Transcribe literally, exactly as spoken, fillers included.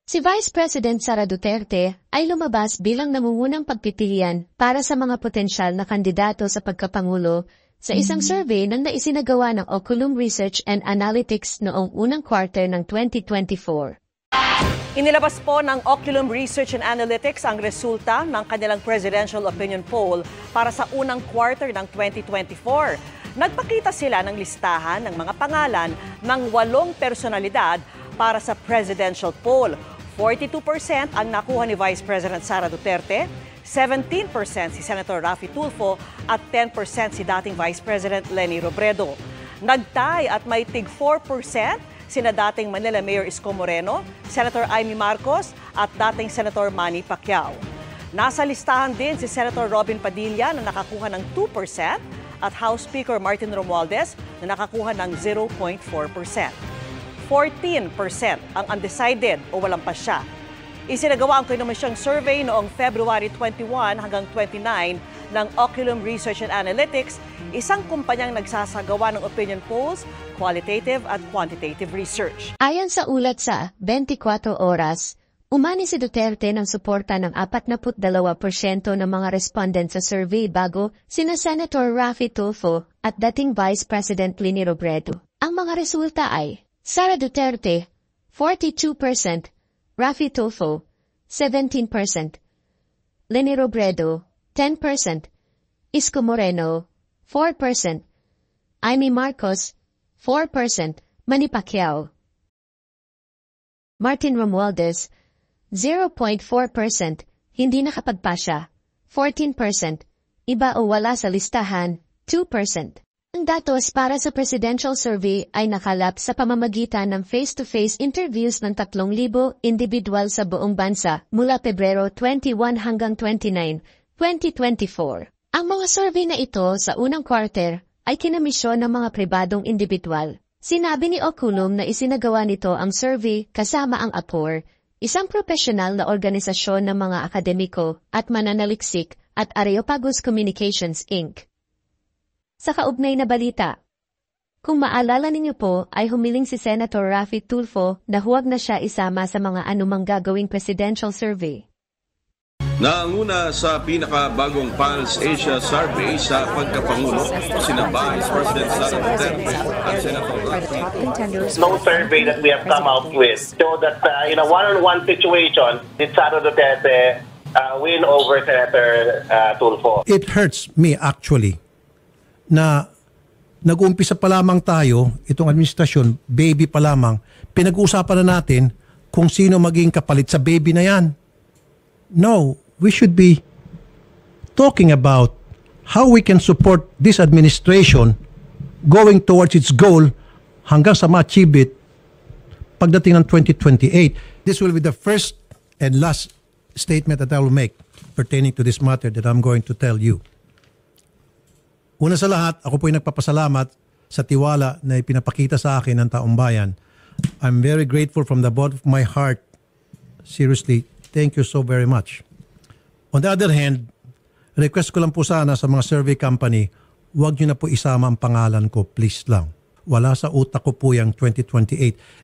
Si Vice President Sara Duterte ay lumabas bilang nangungunang pagpipilian para sa mga potensyal na kandidato sa pagkapangulo sa isang survey ng naisinagawa ng Oculum Research and Analytics noong unang quarter ng twenty twenty-four. Inilabas po ng Oculum Research and Analytics ang resulta ng kanilang presidential opinion poll para sa unang quarter ng twenty twenty-four. Nagpakita sila ng listahan ng mga pangalan ng walong personalidad para sa presidential poll. forty-two percent ang nakuha ni Vice President Sara Duterte, seventeen percent si Senator Raffy Tulfo at ten percent si dating Vice President Leni Robredo. Nagtay at may tig four percent sina dating Manila Mayor Isko Moreno, Senator Amy Marcos at dating Senator Manny Pacquiao. Nasa listahan din si Senator Robin Padilla na nakakuha ng two percent at House Speaker Martin Romualdez na nakakuha ng zero point four percent. fourteen percent ang undecided o walang pasya. Isinagawa ang kinomisyong survey noong February twenty-one hanggang twenty-nine ng Oculum Research and Analytics, isang kumpanyang nagsasagawa ng opinion polls, qualitative at quantitative research. Ayon sa ulat sa twenty-four oras, umani si Duterte ng suporta ng forty-two percent ng mga respondent sa survey bago sina Senator Raffy Tulfo at dating Vice President Leni Robredo. Ang mga resulta ay Sara Duterte, forty-two percent, Raffy Tulfo, seventeen percent, Leni Robredo, ten percent, Isko Moreno, four percent, Amy Marcos, four percent, Manny Pacquiao, Martin Romualdez, zero point four percent, hindi nakapagpasya, fourteen percent, iba o wala sa listahan, two percent. Ang datos para sa presidential survey ay nakalap sa pamamagitan ng face-to-face interviews ng tatlong libo individual sa buong bansa mula Pebrero twenty-one hanggang twenty-nine, twenty twenty-four. Ang mga survey na ito sa unang quarter ay kinamisyon ng mga pribadong individual. Sinabi ni Oculum na isinagawa nito ang survey kasama ang A P O R, isang profesional na organisasyon ng mga akademiko at mananaliksik at Areopagus Communications Incorporated. Sa kaugnay na balita, kung maalala ninyo po ay humiling si Senator Raffy Tulfo na huwag na siya isama sa mga anumang gagawing presidential survey. Nanguna sa pinakabagong Pulse Asia Survey sa pagkapangulo, sina Vice President Sara Duterte at Senator Raffy. No survey that we have come out with show that uh, in a one-on-one situation, did Sara Duterte uh, win over Senator uh, Tulfo? It hurts me actually na nag-uumpisa pa lamang tayo, itong administrasyon, baby pa lamang, pinag-uusapan na natin kung sino maging kapalit sa baby na yan. No, we should be talking about how we can support this administration going towards its goal hanggang sa ma-achieve it pagdating ng twenty twenty-eight. This will be the first and last statement that I will make pertaining to this matter that I'm going to tell you. Una sa lahat, ako po'y nagpapasalamat sa tiwala na ipinapakita sa akin ng taong bayan. I'm very grateful from the bottom of my heart. Seriously, thank you so very much. On the other hand, request ko lang po sana sa mga survey company, huwag nyo na po isama ang pangalan ko, please lang. Wala sa utak ko po yung twenty twenty-eight.